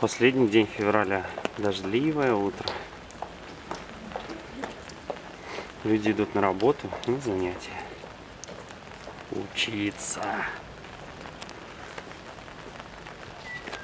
Последний день февраля. Дождливое утро. Люди идут на работу, на занятия. Учиться.